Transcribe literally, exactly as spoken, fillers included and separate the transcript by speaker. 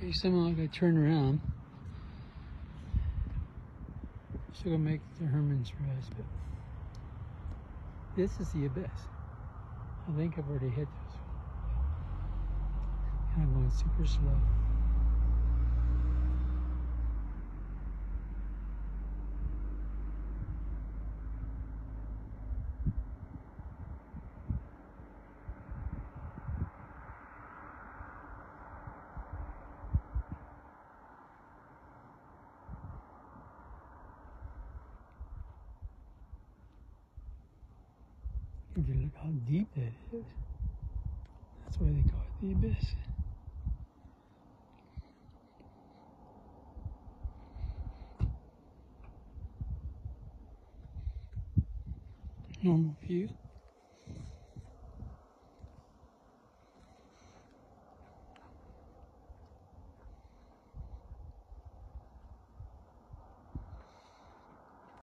Speaker 1: Okay, somehow I gotta turn around. Still gonna make the Herman's Rest, but this is the abyss. I think I've already hit this one. Kind of going super slow. If you look how deep that is, that's why they call it the abyss. Normal view.